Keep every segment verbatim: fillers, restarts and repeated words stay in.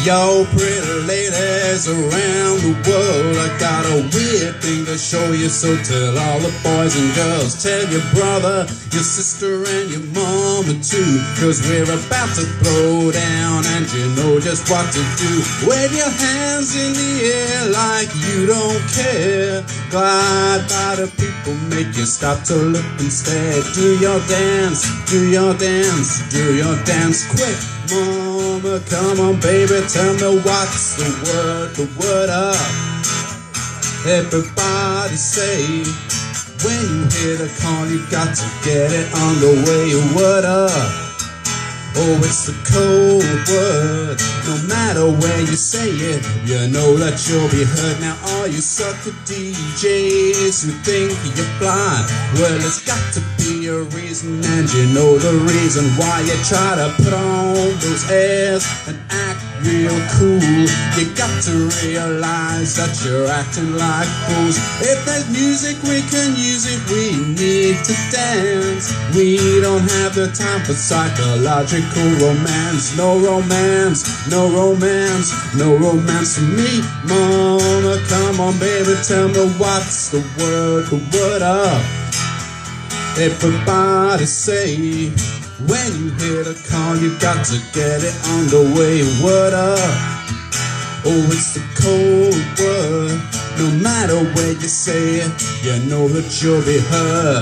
Yo, pretty ladies around the world, I got a weird thing to show you, so tell all the boys and girls. Tell your brother, your sister and your mama too, cause we're about to throw down and you know just what to do. Wave your hands in the air like you don't care. Glide by the people, make you stop to look instead. Do your dance, do your dance, do your dance quick. Mama, come on baby, tell me what's the word, the word up. Everybody say, when you hear the call, you got to get it on the way. Word up. Oh, it's the code word. No matter where you say it, you know that you'll be heard. Now all you sucker D Js who think you're blind, well, it's got to be a reason, and you know the reason why you try to put on those airs and act real cool. You got to realize that you're acting like fools. If there's music, we can use it. We need to dance. We don't have the time for psychological romance. No romance, no romance, no romance for me. Mama, come on baby, tell me what's the word, the word up. Everybody say, when you hear the call, you got to get it on the way. Word up. Oh, it's the cold word. No matter where you say it, you know that you'll be heard.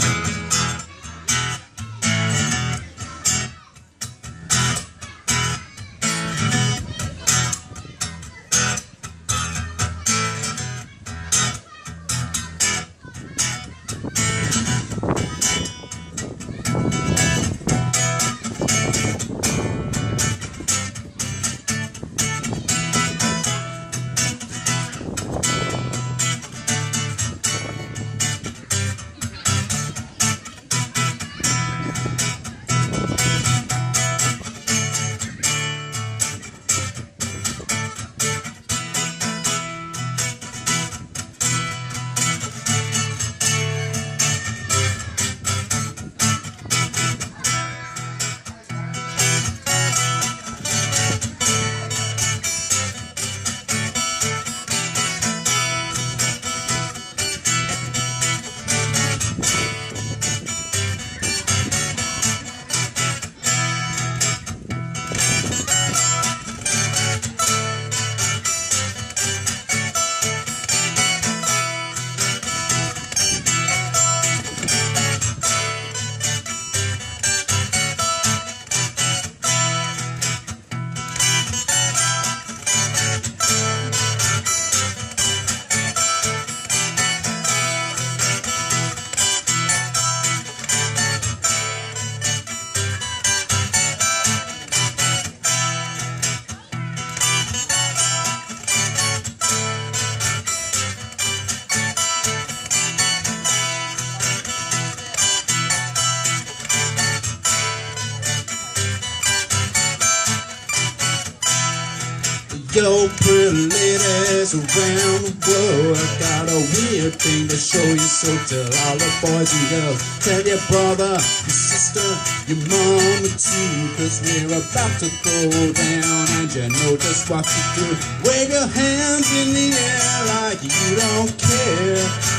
Yo, pretty ladies around the world, I got a weird thing to show you, so tell all the boys and girls. Tell your brother, your sister, your mama too, cause we're about to go down and you know just what to do. Wave your hands in the air like you don't care.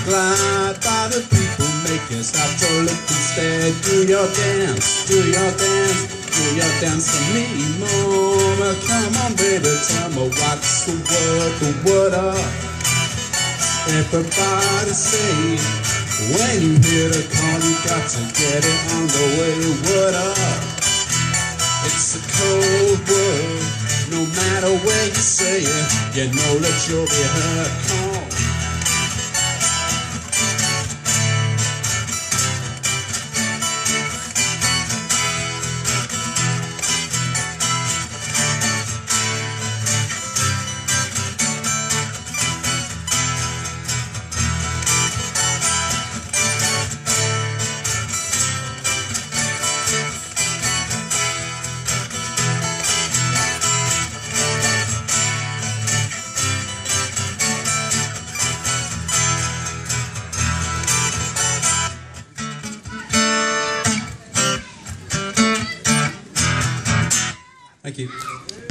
Glide by the people, make you stop to look instead. Do your dance, do your dance, do your dance for me. Mama, come on baby, tell me what's the word, the word up. Everybody say, when you hear the call, you got to get it on the way. Word up. It's a cold word. No matter where you say it, you know that you'll be heard. Come on. Thank you.